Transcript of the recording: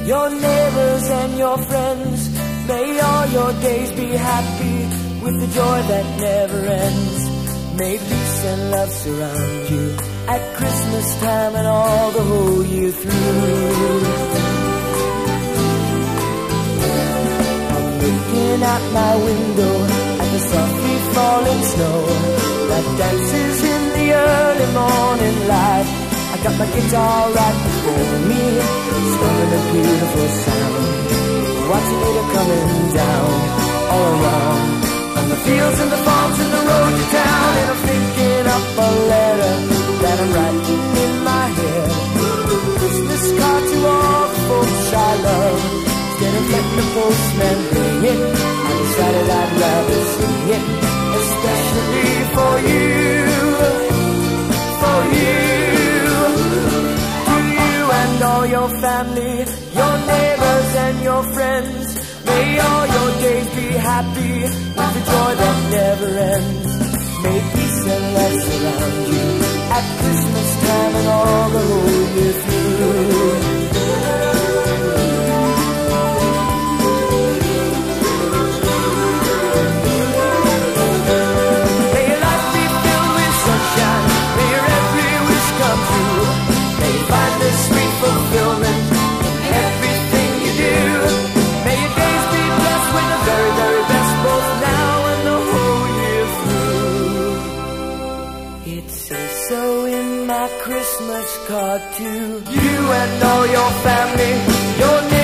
your neighbors and your friends. May all your days be happy with the joy that never ends. May peace and love surround you at Christmas time and all the whole year through. I'm looking out my window at the softly falling snow that dances in the early morning light. I got my guitar right before me, strumming a beautiful sound, watching it coming down all around on the fields and the farms and the road to town. And I'm thinking up a letter that I'm writing in my head, Christmas card to all the folks I love. Instead of letting the postman bring it, I decided I'd rather sing it, especially for you, for you. And all your family, your neighbors and your friends, may all your days be happy with the joy that never ends. May peace and love surround you at Christmas time and all the whole year through. May your life be filled with sunshine, may your every wish come true. May you find the sweet fulfillment in everything you do. May your days be blessed with the very, very best, both now and the whole year through. It says so in my Christmas card to you and all your family, your